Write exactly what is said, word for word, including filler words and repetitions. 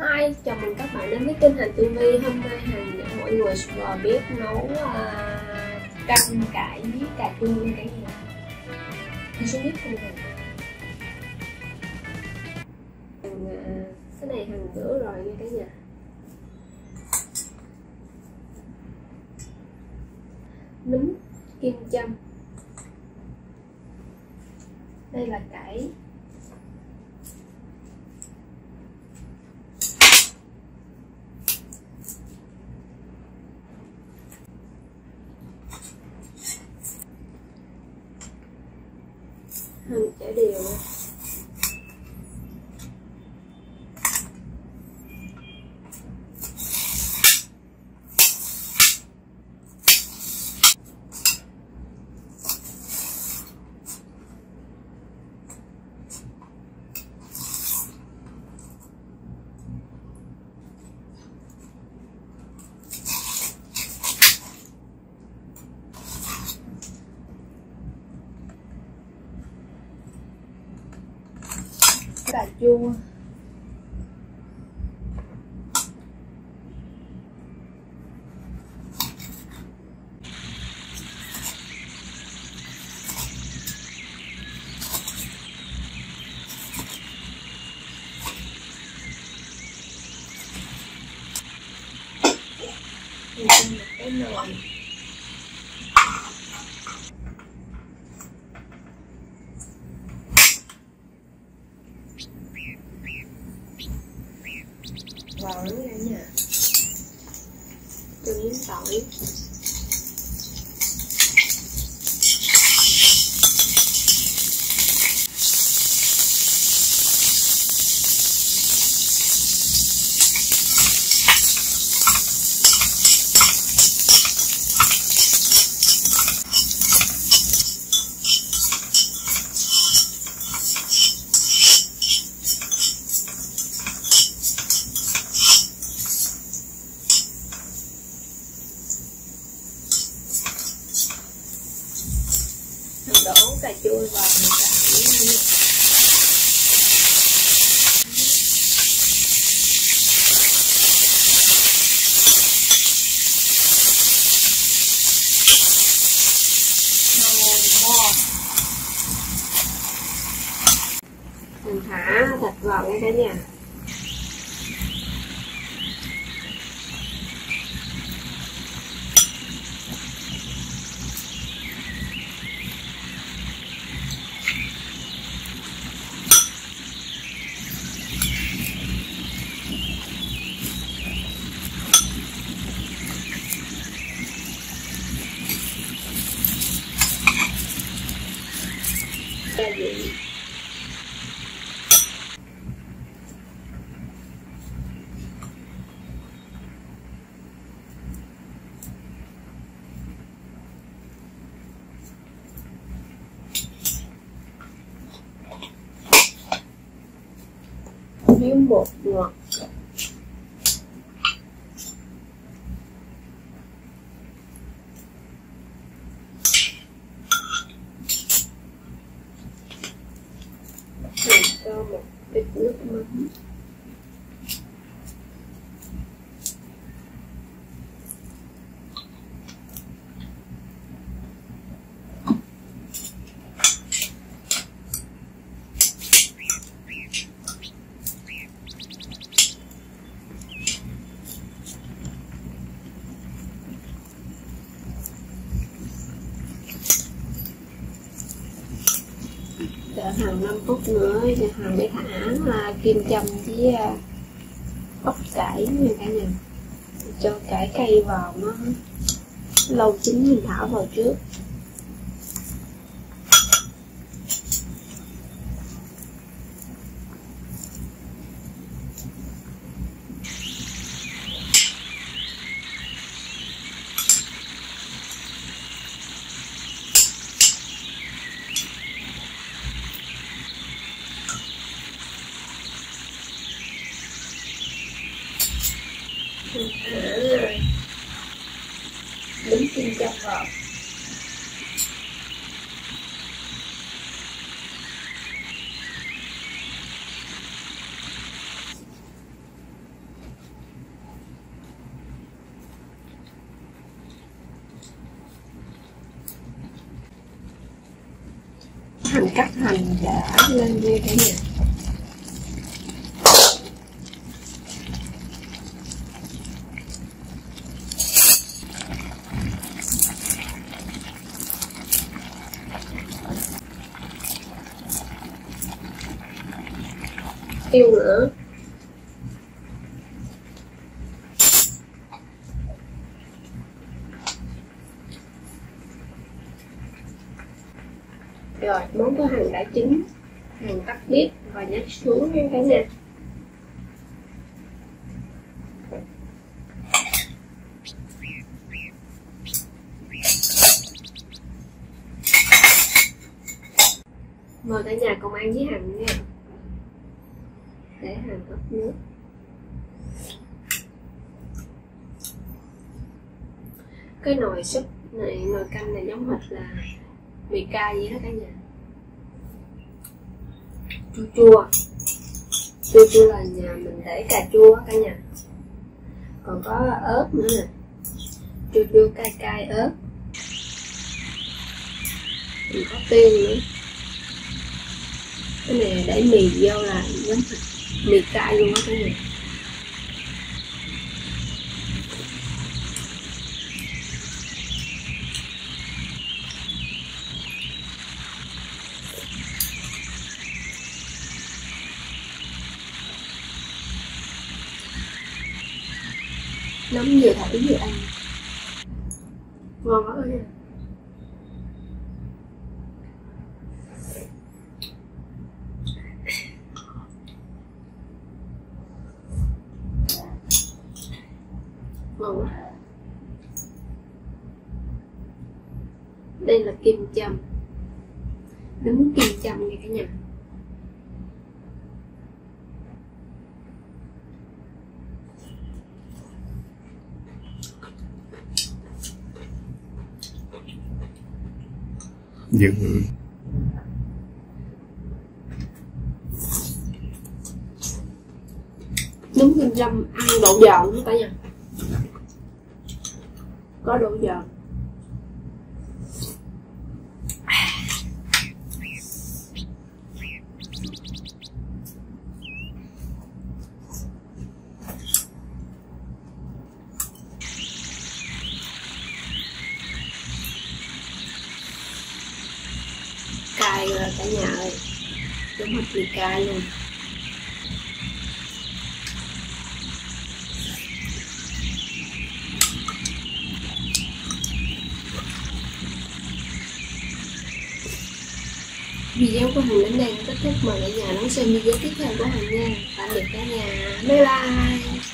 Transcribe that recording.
Hi, chào mừng các bạn đến với kênh Hành Tường Vi. Hôm nay Hành dẫn mọi người vào bếp nấu uh, canh cải với cà chua nha cả nhà. Đi xuống bếp cùng mình. Uh, cái này Hành rửa rồi nha cả nhà. Nín, kim châm. Đây là cải. Hành chả đều. Cà chua. Mình cho một cái nồi. Vào nữa cả nhà. Cho miếng tỏi. Đổ cà chua vào cải nha. Mình thả thịt vào nha cả nhà. Gia vị. Miếng bột ngọt. Mình cho một ít nước mắm. Đợi hàng năm phút nữa thì hàng để thả kim châm với bắp cải nha cả nhà. Cho cải cây vào nó lâu chín mình thả vào trước. Đứng kim châm vào. hành cắt hành đã lên nha cả nhà. Tiêu nữa. Rồi, món của hành đã chín, hành tắt bếp và nhắc xuống nha cả nhà. Mời cả nhà cùng ăn với hành nha. Để hành ướp nước. Cái nồi súp này, nồi canh này giống hệt là mì cay vậy đó cả nhà. Chua chua. Chua chua là nhà mình để cà chua cả nhà. Còn có ớt nữa nè. Chua chua cay cay ớt. Mình có tiêu nữa. Cái này để mì vô là giống mì cay luôn á cả nhà. Nóng vừa thả vừa ăn. Ngon quá nha. Ngon quá. Đây là kim châm. Nấm kim châm nha cả nhà. Dừng. Nấm kim châm ăn độ giòn nữa cả nhà. Có độ giòn. Cay rồi cả nhà ơi, giống hệt mì cay luôn. Video của Hằng đến đây kết thúc, mời cả nhà đón xem video tiếp theo của Hằng nha. Tạm biệt cả nhà, bye bye.